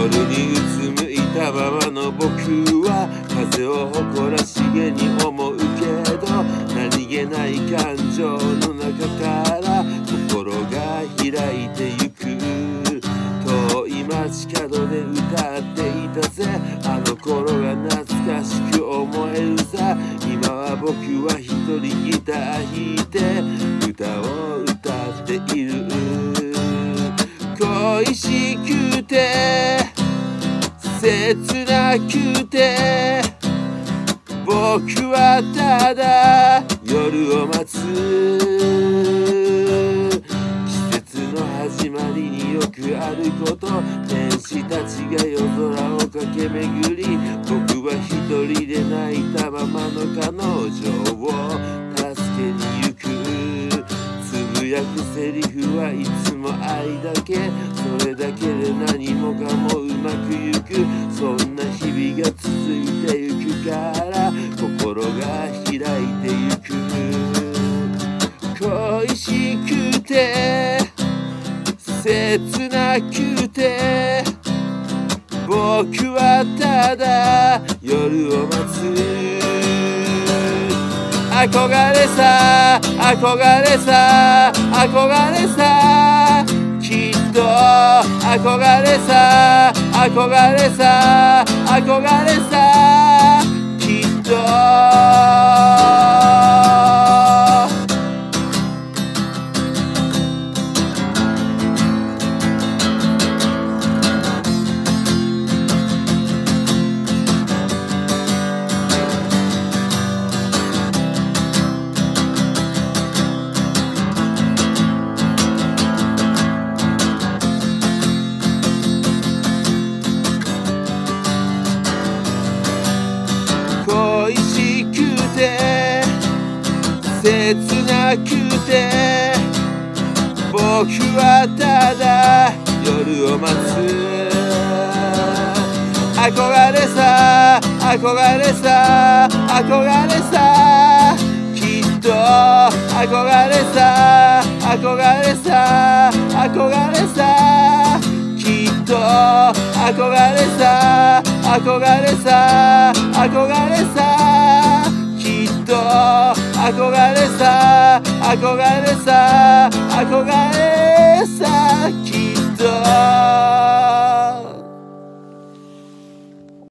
夜にうつむいたままの僕は風を誇らしげに思うけど、何気ない感情の中から心が開いてゆく。遠い街角で歌っていたぜ、あの頃が懐かしく思えるさ。今は僕は一人ギター弾いて歌を歌っている。恋しくて切なくて僕はただ夜を待つ。季節の始まりによくあること、天使たちが夜空を駆け巡り、僕は一人で泣いたままの彼女を助けに行く。つぶやくセリフはいつも愛だけ、それだけで何もかもうまくいく。そんな日々が続いてゆくから心が開いてゆく。恋しくて切なくて僕はただ夜を待つ。憧れさ憧れさ憧れさ、きっと憧れさ憧れさ憧れさ、きっと恋しくて切なくて僕はただ夜を待つ。憧れさ憧れさ憧れさ、きっと憧れさ憧れさ憧れさ、きっと憧れさ憧れさ憧れさ、きっと憧れさ憧れさ憧れさ。